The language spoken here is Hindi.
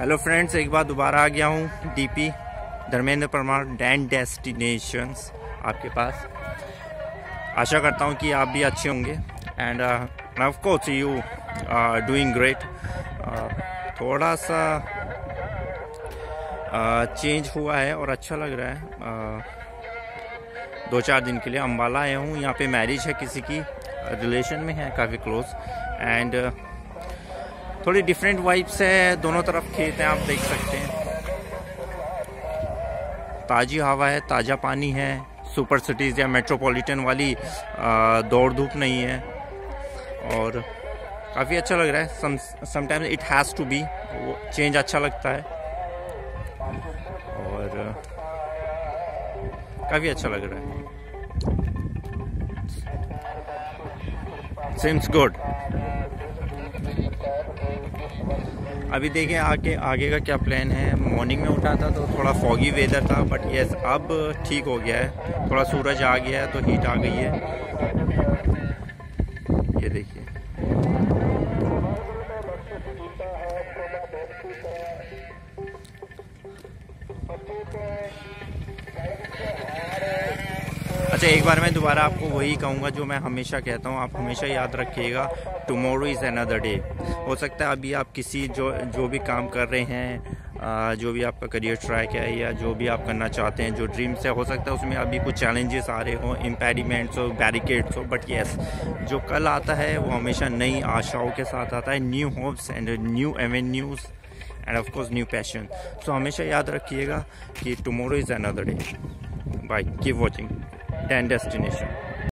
हेलो फ्रेंड्स, एक बार दोबारा आ गया हूँ DP Dharmendra Parmar Dan destinations आपके पास। आशा करता हूँ कि आप भी अच्छे होंगे and of course you doing great. थोड़ा सा चेंज हुआ है और अच्छा लग रहा है। 2-4 दिन के लिए अम्बाला आया हूँ। यहाँ पे मैरिज है, किसी की रिलेशन में है, काफ़ी क्लोज एंड थोड़ी डिफरेंट वाइब्स है। दोनों तरफ खेत हैं, आप देख सकते हैं। ताज़ी हवा है, ताज़ा पानी है। सुपर सिटीज़ या मेट्रोपॉलिटन वाली दौड़ धूप नहीं है और काफ़ी अच्छा लग रहा है। Sometimes it has to be, change अच्छा लगता है और काफ़ी अच्छा लग रहा है। Seems good। अभी देखें आगे का क्या प्लान है। मॉर्निंग में उठा था तो थोड़ा फॉगी वेदर था, बट यस अब ठीक हो गया है। थोड़ा सूरज आ गया है तो हीट आ गई है। ये देखिए, अच्छा एक बार मैं दोबारा आपको वही कहूँगा जो मैं हमेशा कहता हूँ, आप हमेशा याद रखिएगा, टुमारो इज़ अनदर डे। हो सकता है अभी आप किसी जो भी काम कर रहे हैं, जो भी आपका करियर ट्रैक है या जो भी आप करना चाहते हैं, जो ड्रीम्स है, हो सकता है उसमें अभी कुछ चैलेंजेस आ रहे हो, इम्पेडिमेंट्स हो, बैरिकेड्स हो, बट येस जो कल आता है वो हमेशा नई आशाओं के साथ आता है, new hopes and new avenues and of course new passion. So हमेशा याद रखिएगा कि tomorrow is another day. Bye, keep watching Dan destination.